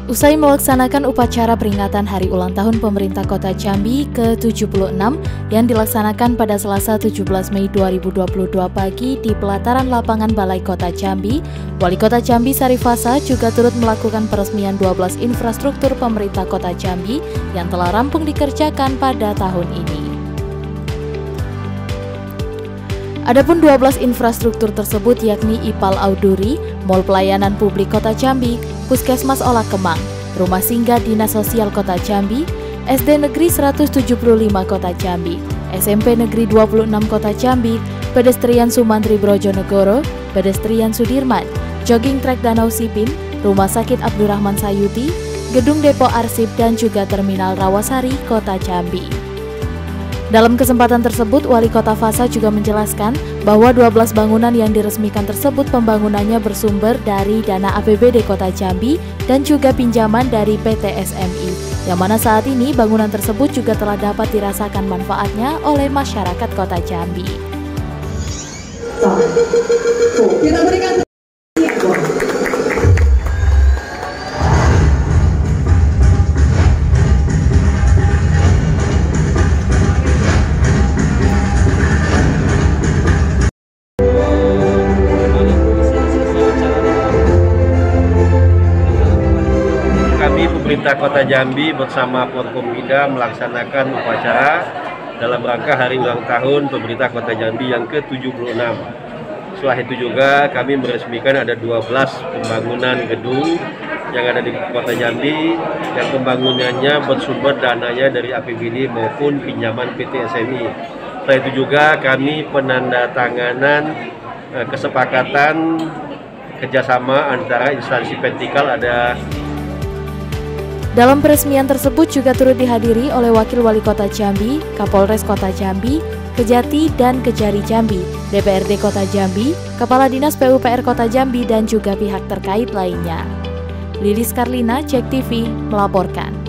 Usai melaksanakan upacara peringatan Hari Ulang Tahun Pemerintah Kota Jambi ke-76 yang dilaksanakan pada Selasa 17 Mei 2022 pagi di pelataran lapangan Balai Kota Jambi, Wali Kota Jambi Syarif Hasan juga turut melakukan peresmian 12 infrastruktur pemerintah Kota Jambi yang telah rampung dikerjakan pada tahun ini. Adapun 12 infrastruktur tersebut yakni IPAL Auduri, Mall Pelayanan Publik Kota Jambi, Puskesmas Olah Kemang, Rumah Singgah Dinas Sosial Kota Jambi, SD Negeri 175 Kota Jambi, SMP Negeri 26 Kota Jambi, Pedestrian Sumantri Brojonegoro, Pedestrian Sudirman, Jogging Track Danau Sipin, Rumah Sakit Abdurrahman Sayuti, Gedung Depo Arsip dan juga Terminal Rawasari Kota Jambi. Dalam kesempatan tersebut, Wali Kota Fasa juga menjelaskan bahwa 12 bangunan yang diresmikan tersebut pembangunannya bersumber dari dana APBD Kota Jambi dan juga pinjaman dari PT SMI, yang mana saat ini bangunan tersebut juga telah dapat dirasakan manfaatnya oleh masyarakat Kota Jambi. Kita berikan Pemerintah Kota Jambi bersama Forkompida melaksanakan upacara dalam rangka Hari Ulang Tahun Pemerintah Kota Jambi yang ke-76. Setelah itu juga kami meresmikan ada 12 pembangunan gedung yang ada di Kota Jambi yang pembangunannya bersumber dananya dari APBD maupun pinjaman PT SMI. Setelah itu juga kami penandatanganan kesepakatan kerjasama antara instansi vertikal ada. Dalam peresmian tersebut juga turut dihadiri oleh Wakil Wali Kota Jambi, Kapolres Kota Jambi, Kejati dan Kejari Jambi, DPRD Kota Jambi, Kepala Dinas PUPR Kota Jambi dan juga pihak terkait lainnya. Lilis Karlina, JEK TV, melaporkan.